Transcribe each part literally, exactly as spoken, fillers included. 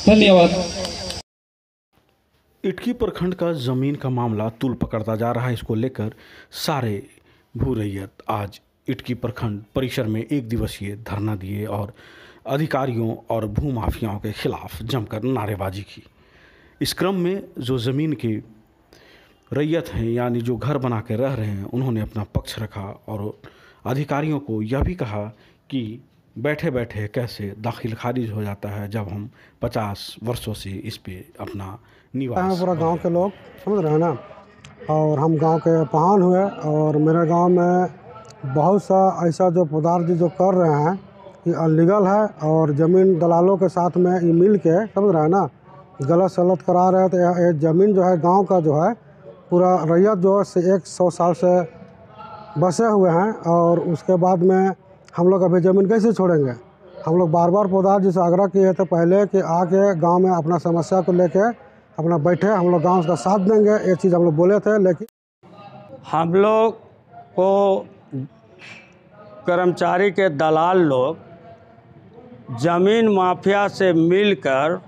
धन्यवाद। इटकी प्रखंड का ज़मीन का मामला तूल पकड़ता जा रहा है। इसको लेकर सारे भू रैयत आज इटकी प्रखंड परिसर में एक दिवसीय धरना दिए और अधिकारियों और भू माफियाओं के खिलाफ जमकर नारेबाजी की। इस क्रम में जो ज़मीन की रैयत हैं यानी जो घर बना के रह रहे हैं, उन्होंने अपना पक्ष रखा और अधिकारियों को यह भी कहा कि बैठे बैठे कैसे दाखिल खारिज हो जाता है जब हम पचास वर्षों से इस पे अपना निवास। पूरा गांव के लोग समझ रहे हैं ना, और हम गांव के पहान हुए और मेरे गांव में बहुत सा ऐसा जो पदार्थ जो कर रहे हैं ये अनलीगल है और ज़मीन दलालों के साथ में ये मिल के समझ रहे हैं ना गलत सलत करा रहे हैं। तो ये ज़मीन जो है गांव का जो है पूरा रैयत जो है एक सौ साल से बसे हुए हैं और उसके बाद में हम लोग अभी ज़मीन कैसे छोड़ेंगे। हम लोग बार बार पदार्थ जिसे आग्रह किए थे पहले कि आके गांव में अपना समस्या को लेके अपना बैठे, हम लोग गांव का साथ देंगे, ये चीज़ हम लोग बोले थे। लेकिन हम लोग को कर्मचारी के दलाल लोग ज़मीन माफिया से मिलकर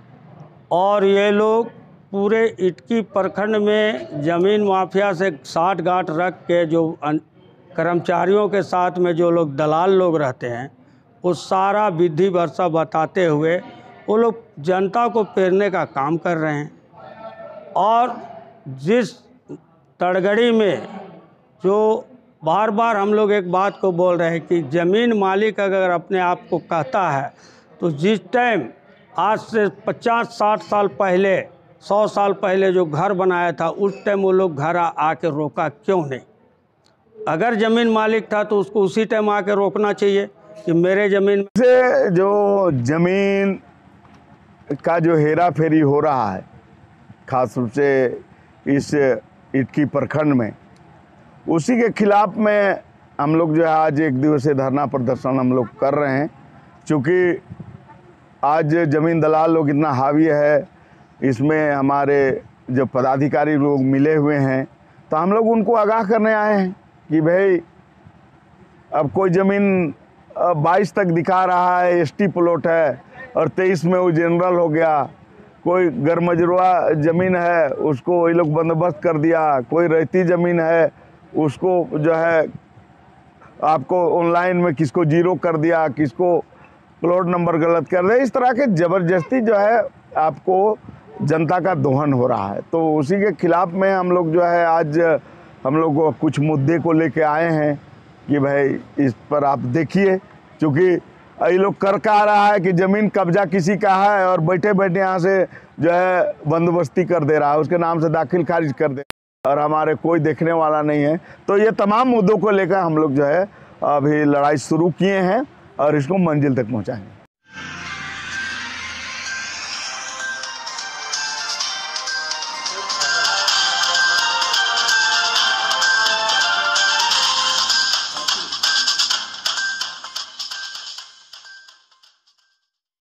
और ये लोग पूरे इटकी प्रखंड में ज़मीन माफिया से साठ गांठ रख के जो कर्मचारियों के साथ में जो लोग दलाल लोग रहते हैं उस सारा विधि वर्षा बताते हुए वो लोग जनता को पेरने का काम कर रहे हैं। और जिस तड़गड़ी में जो बार बार हम लोग एक बात को बोल रहे हैं कि ज़मीन मालिक अगर अपने आप को कहता है तो जिस टाइम आज से पचास साठ साल पहले सौ साल पहले जो घर बनाया था उस टाइम वो लोग घर आके रोका क्यों नहीं। अगर ज़मीन मालिक था तो उसको उसी टाइम आके रोकना चाहिए कि मेरे ज़मीन से जो ज़मीन का जो हेरा फेरी हो रहा है खास रूप से इस इटकी प्रखंड में, उसी के खिलाफ में हम लोग जो है आज एक दिवसीय धरना प्रदर्शन हम लोग कर रहे हैं। क्योंकि आज ज़मीन दलाल लोग इतना हावी है, इसमें हमारे जो पदाधिकारी लोग मिले हुए हैं, तो हम लोग उनको आगाह करने आए हैं कि भाई अब कोई ज़मीन बाईस तक दिखा रहा है एसटी प्लॉट है और तेईस में वो जनरल हो गया, कोई गरमजरुआ ज़मीन है उसको वही लोग बंदोबस्त कर दिया, कोई रहती ज़मीन है उसको जो है आपको ऑनलाइन में किसको जीरो कर दिया, किसको प्लॉट नंबर गलत कर दिया। इस तरह के ज़बरदस्ती जो है आपको जनता का दोहन हो रहा है। तो उसी के खिलाफ में हम लोग जो है आज हम लोग कुछ मुद्दे को लेके आए हैं कि भाई इस पर आप देखिए। क्योंकि ये लोग कर का रहा है कि ज़मीन कब्जा किसी का है और बैठे बैठे यहाँ से जो है बंदोबस्ती कर दे रहा है, उसके नाम से दाखिल खारिज कर दे और हमारे कोई देखने वाला नहीं है। तो ये तमाम मुद्दों को लेकर हम लोग जो है अभी लड़ाई शुरू किए हैं और इसको मंजिल तक पहुँचाएंगे।